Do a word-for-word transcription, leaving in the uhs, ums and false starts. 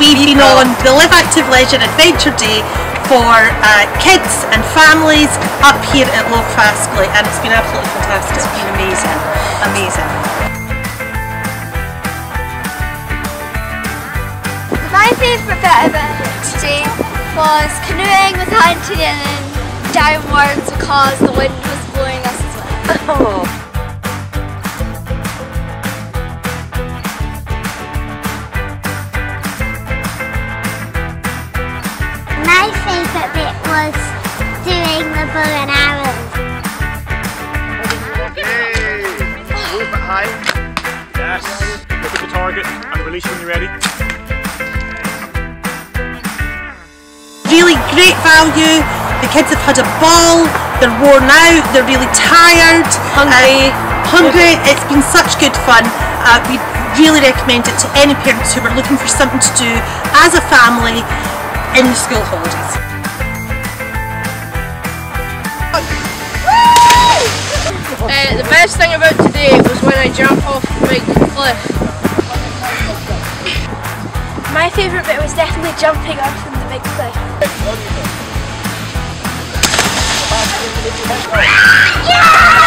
we've been on the Live Active Leisure Adventure Day for uh, kids and families up here at Loch Faskgally, and it's been absolutely fantastic. It's been amazing, amazing. My favourite bit about today was canoeing with Auntie and downwards because the wind was blowing us as well. Oh. My favourite bit was doing the bow and arrows. Okay, move it high. Yes, look at the target and release when you're ready. Really great value. The kids have had a ball, they're worn out, they're really tired, Hungry. uh, hungry. It's been such good fun. Uh, we really recommend it to any parents who are looking for something to do as a family in the school holidays. Uh, the best thing about today was when I jumped off the big cliff. My favourite bit was definitely jumping off from the big cliff. Yeah!